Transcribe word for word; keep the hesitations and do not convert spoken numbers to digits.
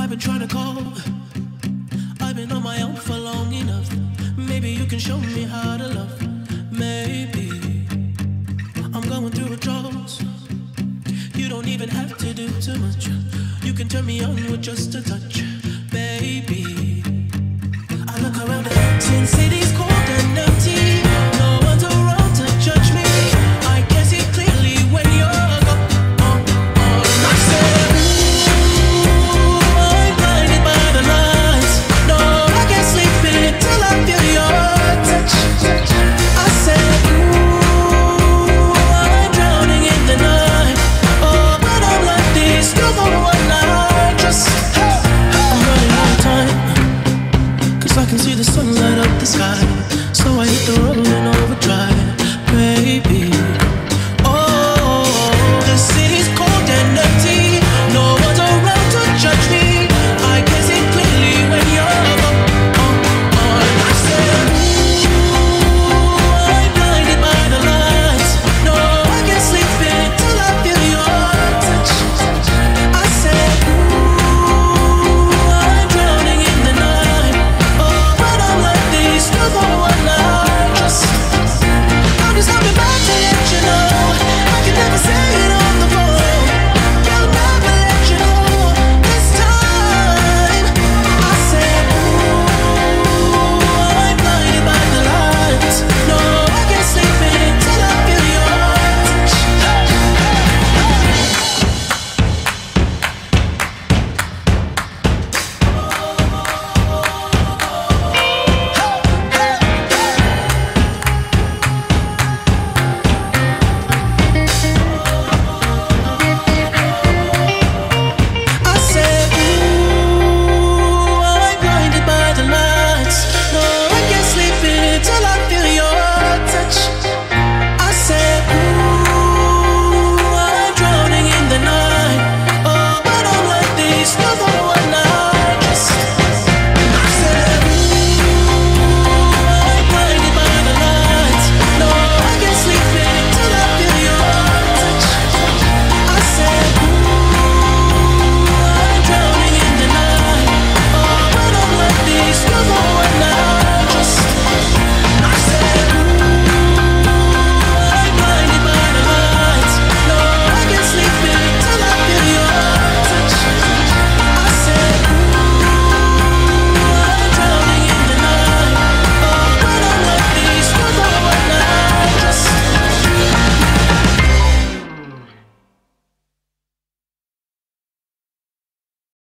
I've been trying to call. I've been on my own for long enough. Maybe you can show me how to love. Maybe I'm going through withdrawals. You don't even have to do too much. You can turn me on with just a touch, baby. I look around, the city's cold and empty.